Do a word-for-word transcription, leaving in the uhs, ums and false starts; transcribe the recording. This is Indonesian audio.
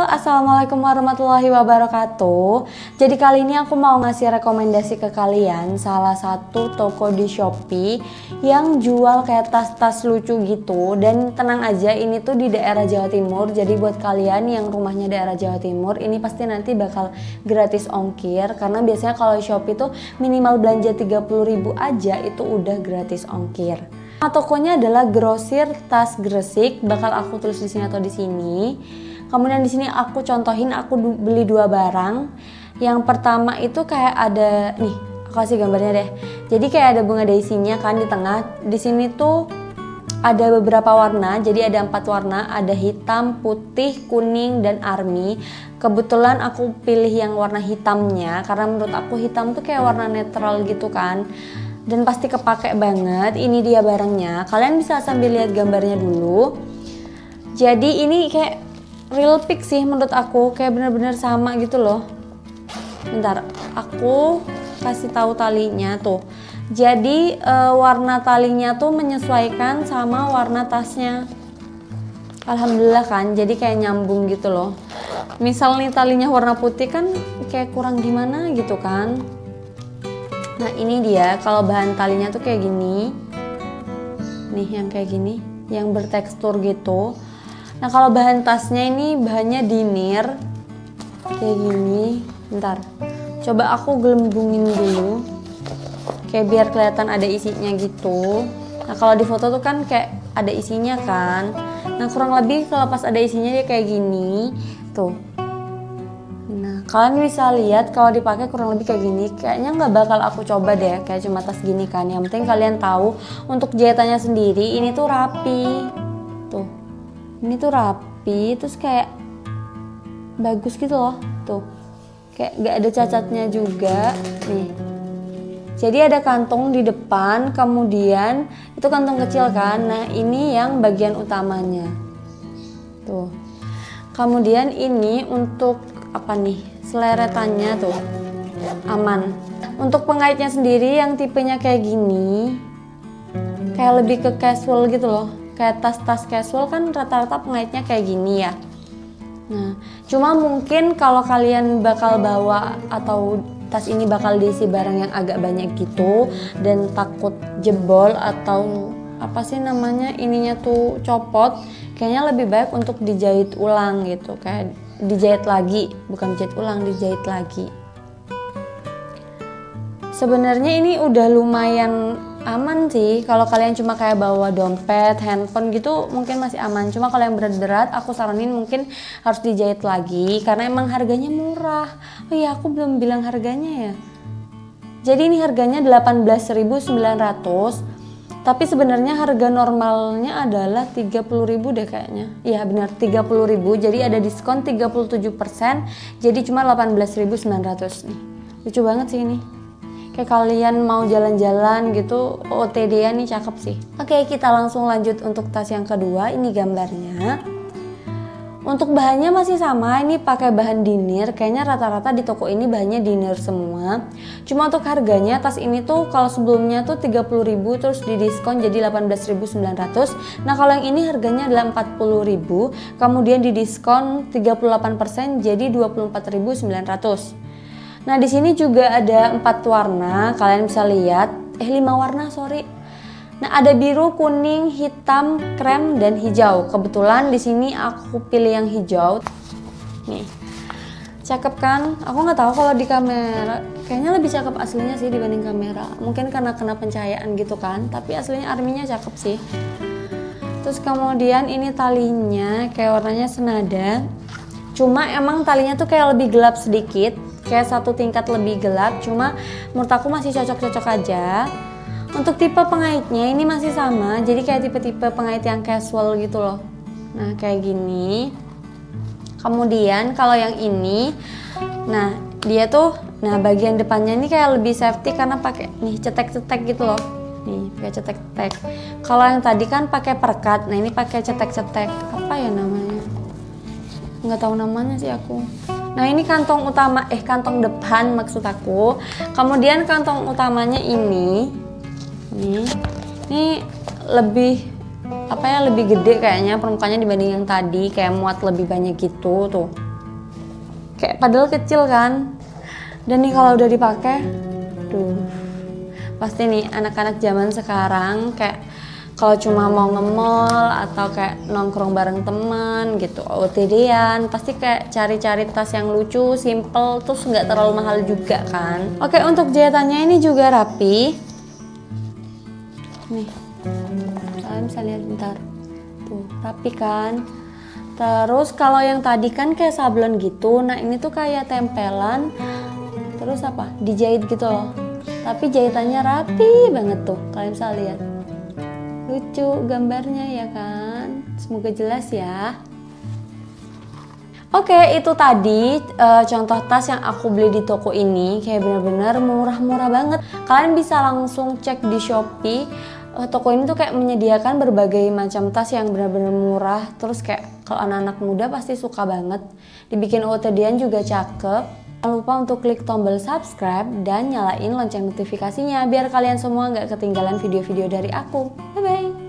Assalamualaikum warahmatullahi wabarakatuh. Jadi kali ini aku mau ngasih rekomendasi ke kalian salah satu toko di Shopee yang jual kayak tas-tas lucu gitu. Dan tenang aja, ini tuh di daerah Jawa Timur. Jadi buat kalian yang rumahnya daerah Jawa Timur, ini pasti nanti bakal gratis ongkir. Karena biasanya kalau Shopee tuh minimal belanja tiga puluh ribu aja itu udah gratis ongkir. Nah, tokonya adalah Grosir Tas Gresik. Bakal aku tulis di sini atau di sini. Kemudian di sini aku contohin, aku beli dua barang. Yang pertama itu kayak ada nih, aku kasih gambarnya deh. Jadi kayak ada bunga daisinya kan di tengah. Di sini tuh ada beberapa warna. Jadi ada empat warna, ada hitam, putih, kuning, dan army. Kebetulan aku pilih yang warna hitamnya karena menurut aku hitam tuh kayak warna netral gitu kan. Dan pasti kepake banget. Ini dia barangnya. Kalian bisa sambil lihat gambarnya dulu. Jadi ini kayak real pic sih menurut aku, kayak bener-bener sama gitu loh. Bentar, aku kasih tahu talinya tuh. Jadi e, warna talinya tuh menyesuaikan sama warna tasnya. Alhamdulillah kan, jadi kayak nyambung gitu loh. Misal nih talinya warna putih kan kayak kurang gimana gitu kan. Nah ini dia, kalau bahan talinya tuh kayak gini. Nih yang kayak gini, yang bertekstur gitu. Nah kalau bahan tasnya ini bahannya dinir kayak gini. Bentar, coba aku gelembungin dulu kayak biar kelihatan ada isinya gitu. Nah kalau di foto tuh kan kayak ada isinya kan. Nah kurang lebih kalau pas ada isinya dia kayak gini tuh. Nah kalian bisa lihat kalau dipakai kurang lebih kayak gini. Kayaknya nggak bakal aku coba deh kayak cuma tas gini kan. Yang penting kalian tahu untuk jahitannya sendiri ini tuh rapi tuh. Ini tuh rapi, terus kayak bagus gitu loh, tuh kayak gak ada cacatnya juga nih. Jadi ada kantong di depan, kemudian itu kantong kecil kan. Nah ini yang bagian utamanya tuh. Kemudian ini untuk apa nih, seleretannya tuh aman. Untuk pengaitnya sendiri yang tipenya kayak gini, kayak lebih ke casual gitu loh. Kayak tas-tas casual kan rata-rata pengaitnya kayak gini ya. Nah, cuma mungkin kalau kalian bakal bawa atau tas ini bakal diisi barang yang agak banyak gitu dan takut jebol atau apa sih namanya ininya tuh copot, kayaknya lebih baik untuk dijahit ulang gitu, kayak dijahit lagi, bukan dijahit ulang, dijahit lagi. Sebenarnya ini udah lumayan aman sih, kalau kalian cuma kayak bawa dompet, handphone gitu mungkin masih aman. Cuma kalau yang berat-berat aku saranin mungkin harus dijahit lagi karena emang harganya murah. Oh iya aku belum bilang harganya ya. Jadi ini harganya delapan belas ribu sembilan ratus. Tapi sebenarnya harga normalnya adalah tiga puluh ribu deh kayaknya. Iya benar tiga puluh ribu. Jadi ada diskon tiga puluh tujuh persen. Jadi cuma delapan belas ribu sembilan ratus nih. Lucu banget sih ini. Kayak kalian mau jalan-jalan gitu, O T D-an nih cakep sih. Oke, kita langsung lanjut untuk tas yang kedua. Ini gambarnya. Untuk bahannya masih sama, ini pakai bahan dinir. Kayaknya rata-rata di toko ini bahannya dinir semua. Cuma untuk harganya tas ini tuh kalau sebelumnya tuh tiga puluh ribu terus didiskon jadi delapan belas ribu sembilan ratus. Nah, kalau yang ini harganya adalah empat puluh ribu, kemudian didiskon tiga puluh delapan persen jadi dua puluh empat ribu sembilan ratus. Nah di sini juga ada empat warna, kalian bisa lihat, eh lima warna sorry. Nah ada biru, kuning, hitam, krem, dan hijau. Kebetulan di sini aku pilih yang hijau. Nih, cakep kan? Aku nggak tahu kalau di kamera, kayaknya lebih cakep aslinya sih dibanding kamera. Mungkin karena kena pencahayaan gitu kan, tapi aslinya arminya cakep sih. Terus kemudian ini talinya kayak warnanya senada. Cuma emang talinya tuh kayak lebih gelap sedikit. Kayak satu tingkat lebih gelap, cuma menurut aku masih cocok-cocok aja. Untuk tipe pengaitnya ini masih sama, jadi kayak tipe-tipe pengait yang casual gitu loh. Nah kayak gini. Kemudian kalau yang ini, nah dia tuh, nah bagian depannya ini kayak lebih safety karena pakai nih cetek-cetek gitu loh. Nih pakai cetek-cetek. Kalau yang tadi kan pakai perkat, nah ini pakai cetek-cetek. Apa ya namanya? Nggak tahu namanya sih aku. Nah ini kantong utama, eh kantong depan maksud aku. Kemudian kantong utamanya ini, ini, ini lebih apa ya lebih gede kayaknya permukaannya dibanding yang tadi, kayak muat lebih banyak gitu tuh. Kayak padahal kecil kan. Dan nih kalau udah dipakai, duh, pasti nih anak-anak zaman sekarang kayak kalau cuma mau nge-mall atau kayak nongkrong bareng teman gitu, O O T D-an, pasti kayak cari-cari tas yang lucu, simple, terus nggak terlalu mahal juga kan. Oke, untuk jahitannya ini juga rapi. Nih, kalian bisa lihat bentar. Tuh, rapi kan. Terus kalau yang tadi kan kayak sablon gitu, nah ini tuh kayak tempelan, terus apa, dijahit gitu loh. Tapi jahitannya rapi banget tuh, kalian bisa lihat. Lucu gambarnya ya kan, semoga jelas ya. Oke, itu tadi uh, contoh tas yang aku beli di toko ini, kayak bener-bener murah-murah banget. Kalian bisa langsung cek di Shopee. Uh, toko ini tuh kayak menyediakan berbagai macam tas yang benar-benar murah. Terus kayak kalau anak-anak muda pasti suka banget. Dibikin O O T D-an juga cakep. Jangan lupa untuk klik tombol subscribe dan nyalain lonceng notifikasinya biar kalian semua nggak ketinggalan video-video dari aku. Bye-bye!